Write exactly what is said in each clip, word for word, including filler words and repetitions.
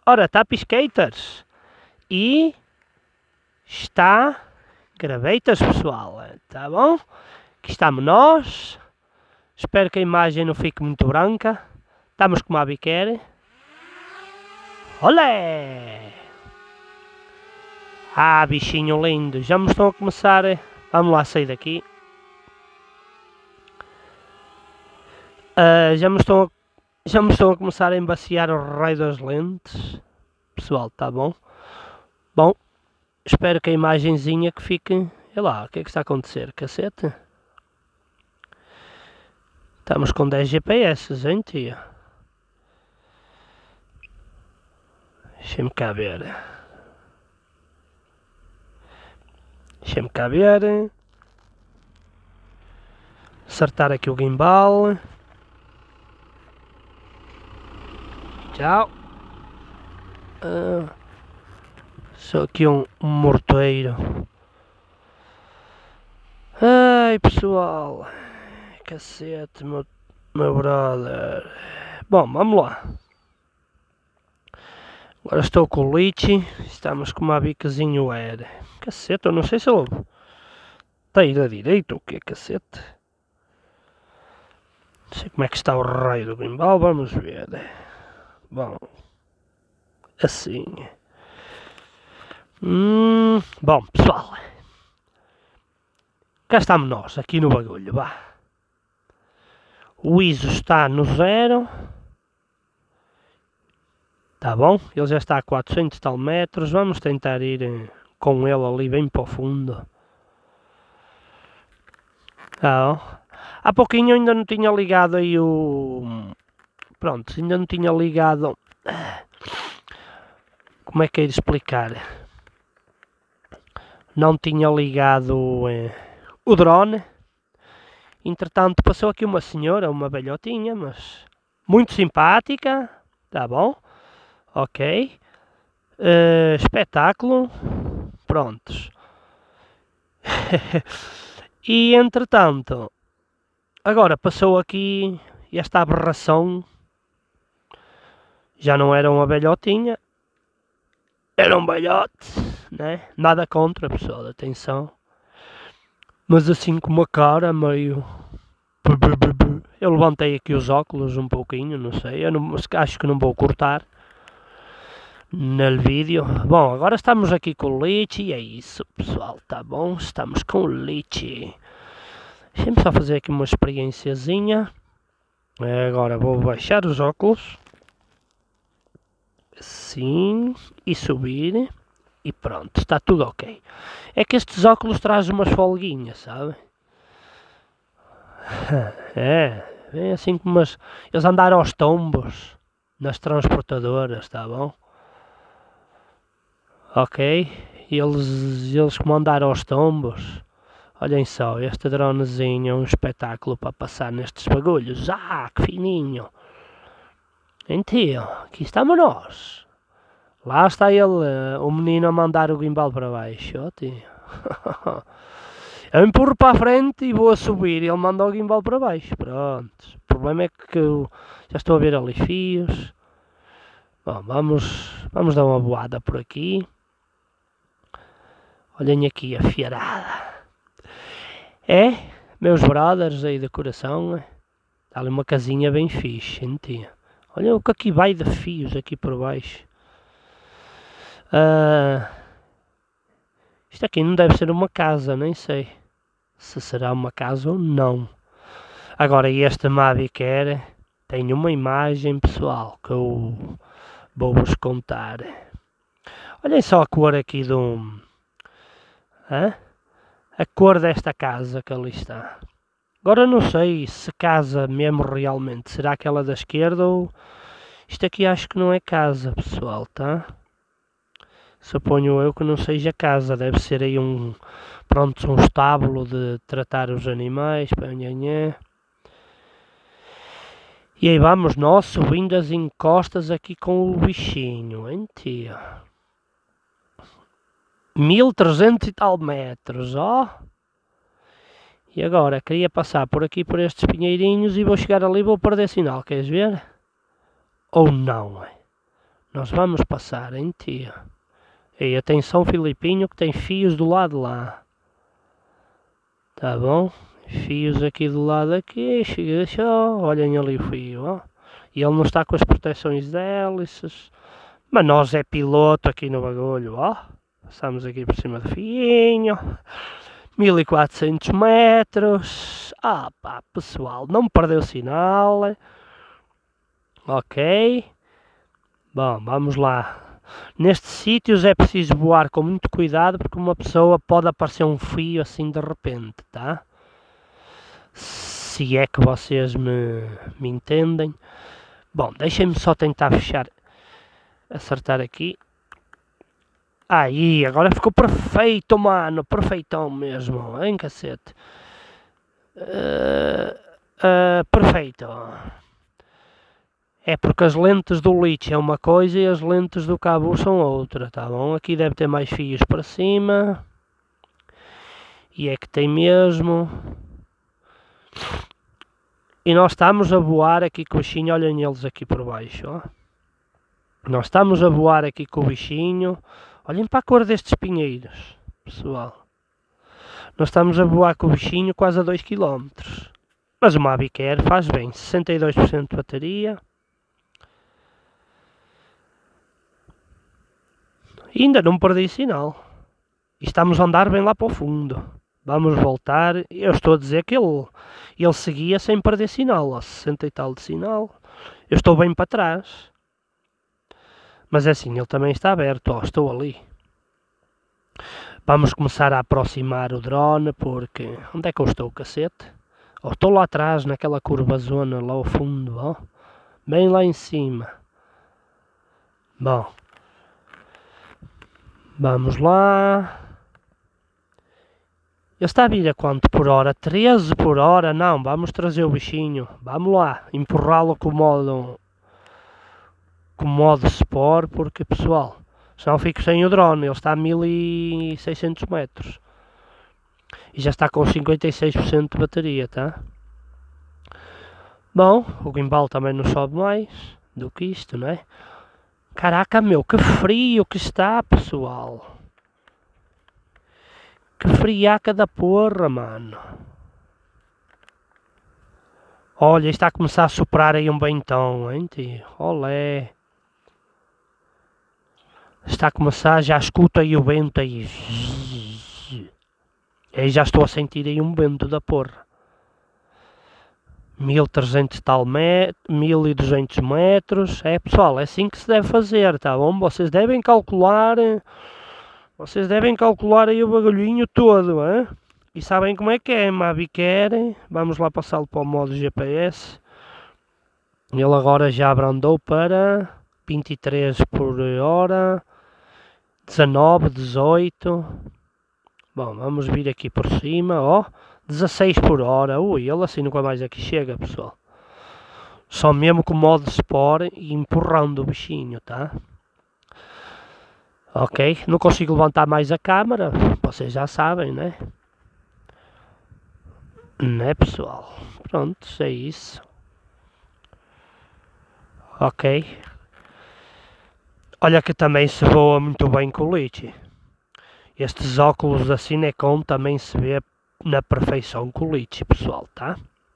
Ora, Tapiscaters. E está Graveitas, pessoal. Tá bom? Aqui estamos nós. Espero que a imagem não fique muito branca. Estamos com uma biqueira. Olé! Ah, bichinho lindo. Já me estão a começar. Vamos lá sair daqui. Uh, já me estão a... Já me estão a começar a embaciar o raio das lentes. Pessoal, tá bom? Bom, espero que a imagenzinha que fique... Sei lá, o que é que está a acontecer? Cacete? Estamos com dez G P S, hein, tia? Deixa-me cá ver. Deixa-me cá ver. Acertar aqui o gimbal. Tchau. Uh, sou aqui um, um morteiro. Ai, pessoal. Cacete, meu, meu brother. Bom, vamos lá. Agora estou com o Litchi. Estamos com uma bicazinho era. Cacete, eu não sei se ele está a ir a direito ou o que, cacete. Não sei como é que está o raio do gimbal. Vamos ver. Bom, assim. Hum, bom, pessoal. Cá estamos nós, aqui no bagulho, vá. O I S O está no zero. Tá bom? Ele já está a quatrocentos e tal metros. Vamos tentar ir com ele ali bem para o fundo. Tá bom? Há pouquinho eu ainda não tinha ligado aí o... Pronto, ainda não tinha ligado... Como é que é de explicar? Não tinha ligado eh, o drone. Entretanto passou aqui uma senhora, uma velhotinha, mas muito simpática. Tá bom? Ok. Uh, espetáculo. Prontos. E entretanto, agora passou aqui esta aberração. Já não era uma velhotinha. Era um velhote, né? Nada contra, pessoal, atenção. Mas assim com uma cara meio... Eu levantei aqui os óculos um pouquinho, não sei. Eu não, acho que não vou cortar no vídeo. Bom, agora estamos aqui com o Litchi e é isso, pessoal, tá bom? Estamos com o Litchi. Deixa-me só fazer aqui uma experienciazinha. Agora vou baixar os óculos. Assim, e subir. E pronto, está tudo ok. É que estes óculos trazem umas folguinhas, sabe? É, é assim como umas... Eles andaram aos tombos nas transportadoras, tá bom? Ok, eles, eles como andaram aos tombos. Olhem só, este dronezinho é um espetáculo para passar nestes bagulhos. Ah, que fininho. Então, aqui estamos nós. Lá está ele, o menino a mandar o gimbal para baixo. Oh, tio. Eu empurro para a frente e vou a subir e ele manda o gimbal para baixo. Pronto. O problema é que eu já estou a ver ali fios. Bom, vamos, vamos dar uma voada por aqui. Olhem aqui a fiarada. É, meus brothers aí de coração. Está ali uma casinha bem fixe, hein? Olha o que aqui vai de fios aqui por baixo. Uh, isto aqui não deve ser uma casa, nem sei se será uma casa ou não. Agora este Mavic Air tem uma imagem, pessoal, que eu vou-vos contar. Olhem só a cor aqui do... Hã? A cor desta casa que ali está. Agora não sei se casa mesmo realmente. Será aquela da esquerda ou... Isto aqui acho que não é casa, pessoal, tá? Suponho eu que não seja casa, deve ser aí um, pronto, um estábulo de tratar os animais. E aí vamos nós subindo as encostas aqui com o bichinho, hein, tia? mil e trezentos e tal metros, ó. E agora, queria passar por aqui por estes pinheirinhos e vou chegar ali e vou perder sinal, queres ver? Ou não, Nós vamos passar em ti. E atenção, Filipinho, que tem fios do lado lá. Tá bom? Fios aqui do lado aqui. Chega só. Olhem ali o fio, ó. E ele não está com as proteções de hélices. Mas nós é piloto aqui no bagulho, ó. Passamos aqui por cima do fiinho. mil e quatrocentos metros. Ah pá, pessoal, não me perdeu sinal. Ok. Bom, vamos lá. Nestes sítios é preciso voar com muito cuidado porque uma pessoa pode aparecer um fio assim de repente, tá? Se é que vocês me, me entendem. Bom, deixem-me só tentar fechar, acertar aqui. Aí, agora ficou perfeito, mano, perfeitão mesmo, hein, cacete. Uh, uh, perfeito. É porque as lentes do Leech é uma coisa e as lentes do cabo são outra, tá bom? Aqui deve ter mais fios para cima. E é que tem mesmo. E nós estamos a voar aqui com o bichinho, olhem eles aqui por baixo, ó. Nós estamos a voar aqui com o bichinho. Olhem para a cor destes pinheiros, pessoal. Nós estamos a voar com o bichinho quase a dois quilómetros. Mas o Mavic Air faz bem, sessenta e dois por cento de bateria. E ainda não perdi sinal. E estamos a andar bem lá para o fundo. Vamos voltar. Eu estou a dizer que ele, ele seguia sem perder sinal. Ó, sessenta e tal de sinal. Eu estou bem para trás. Mas é assim, ele também está aberto. Ó, estou ali. Vamos começar a aproximar o drone. Porque... Onde é que eu estou, cacete? Ó, estou lá atrás, naquela curva zona, lá ao fundo. Ó. Bem lá em cima. Bom. Vamos lá. Ele está a vir a quanto por hora? treze por hora? Não, vamos trazer o bichinho. Vamos lá, empurrá-lo com o modo... Com o modo Sport, porque, pessoal, senão fico sem o drone. Ele está a mil e seiscentos metros. E já está com cinquenta e seis por cento de bateria, tá? Bom, o gimbal também não sobe mais do que isto, não é? Caraca, meu, que frio que está, pessoal. Que friaca da porra, mano. Olha, está a começar a soprar aí um ventão, hein, tio? Olé. Está a começar, já escuto aí o vento aí. Aí já estou a sentir aí um vento da porra. mil e trezentos tal metros, mil e duzentos metros. É, pessoal, é assim que se deve fazer, tá bom? Vocês devem calcular... Vocês devem calcular aí o bagulhinho todo, hein? E sabem como é que é, Mavic Air. Vamos lá passá-lo para o modo G P S. Ele agora já abrandou para vinte e três por hora, dezanove, dezoito. Bom, vamos vir aqui por cima, ó. dezasseis por hora. Ui, ele assim nunca mais aqui chega, pessoal. Só mesmo com o modo Sport e empurrando o bichinho, tá? Ok, não consigo levantar mais a câmera, vocês já sabem, né? Né, pessoal? Pronto, é isso. Ok. Olha que também se voa muito bem com o Litchi. Estes óculos da Cinecon também se vê na perfeição com o Litchi, pessoal, tá?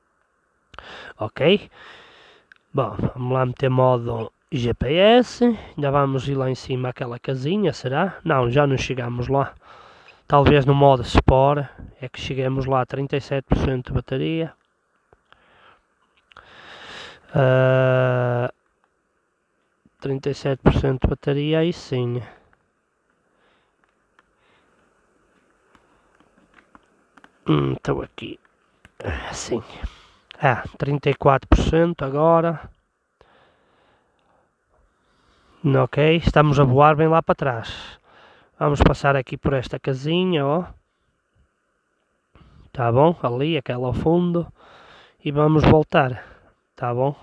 Ok. Bom, vamos lá meter modo G P S, ainda vamos ir lá em cima aquela casinha, será? Não, já não chegamos lá. Talvez no modo Sport é que cheguemos lá a trinta e sete por cento de bateria. Uh, trinta e sete por cento de bateria, aí sim. Hum, estou aqui. Assim. Ah, trinta e quatro por cento agora. Ok, estamos a voar bem lá para trás. Vamos passar aqui por esta casinha, ó. Tá bom? Ali, aquela ao fundo. E vamos voltar. Tá bom?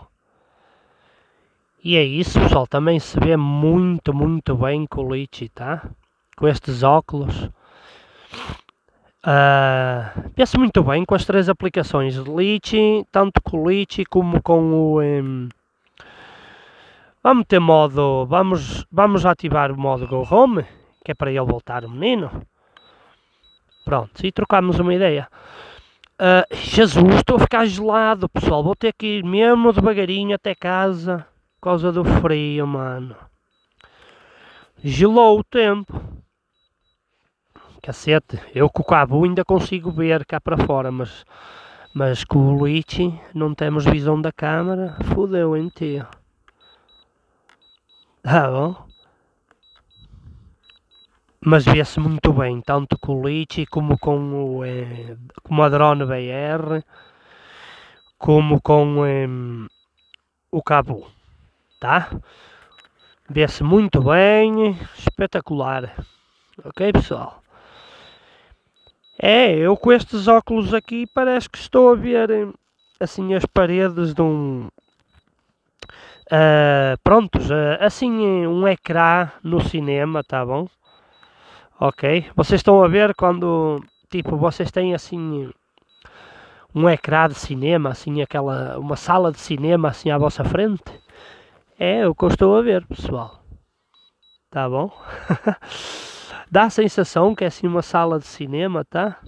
E é isso, pessoal. Também se vê muito, muito bem com o Litchi, tá? Com estes óculos. Uh, vê-se muito bem com as três aplicações de Litchi. Tanto com o Litchi como com o... Um, Vamos ter modo, vamos, vamos ativar o modo Go Home, que é para ele voltar o menino. Pronto, e trocamos uma ideia. Uh, Jesus, estou a ficar gelado, pessoal. Vou ter que ir mesmo devagarinho até casa por causa do frio, mano. Gelou o tempo. Cacete, eu com o cabo ainda consigo ver cá para fora, mas, mas com o Luigi não temos visão da câmara. Fudeu em ti. Tá bom? Mas vê-se muito bem, tanto com o Luigi como com o, eh, como a Drone B R, como com eh, o cabo, tá? Vê-se muito bem, espetacular. Ok, pessoal? É, eu com estes óculos aqui parece que estou a ver assim as paredes de um... Uh, prontos, uh, assim um ecrã no cinema, tá bom? Ok, vocês estão a ver quando, tipo, vocês têm assim um ecrã de cinema, assim aquela, uma sala de cinema assim à vossa frente? É o que eu estou a ver, pessoal. Tá bom? Dá a sensação que é assim uma sala de cinema, tá?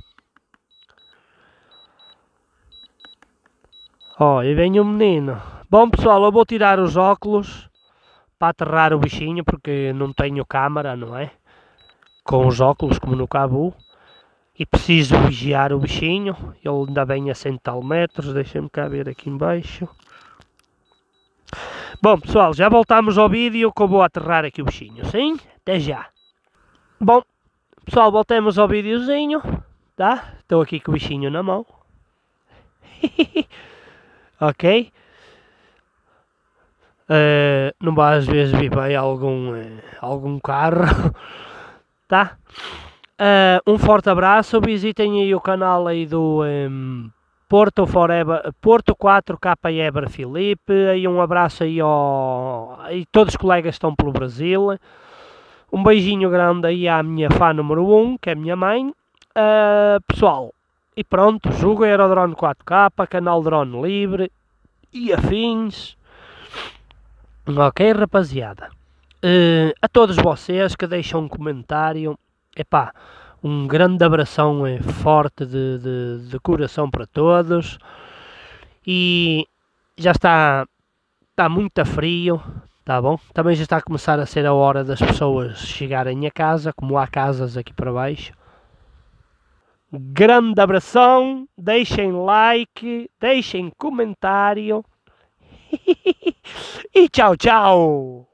Ó, oh, e vem o menino. Bom, pessoal, eu vou tirar os óculos para aterrar o bichinho, porque não tenho câmara, não é? Com os óculos, como no Cabo. E preciso vigiar o bichinho. Ele ainda vem a cem tal metros. Deixem-me cá ver aqui embaixo. Bom, pessoal, já voltamos ao vídeo que eu vou aterrar aqui o bichinho, sim? Até já. Bom, pessoal, voltemos ao videozinho, tá? Estou aqui com o bichinho na mão. Ok? Uh, não vai às vezes vir bem algum, uh, algum carro, tá? Uh, um forte abraço, visitem aí o canal aí do um, Porto, Forever, Porto quatro K Ever Filipe, aí um abraço aí ao... aí todos os colegas estão pelo Brasil, um beijinho grande aí à minha fã número um, que é a minha mãe, uh, pessoal, e pronto, jogo Aerodrone quatro K, canal Drone Livre e afins. Ok, rapaziada, uh, a todos vocês que deixam um comentário, epá, um grande abração é, forte de, de, de coração para todos. E já está, está muito frio, tá bom? Também já está a começar a ser a hora das pessoas chegarem a casa, como há casas aqui para baixo. Grande abração, deixem like, deixem comentário. E tchau, tchau!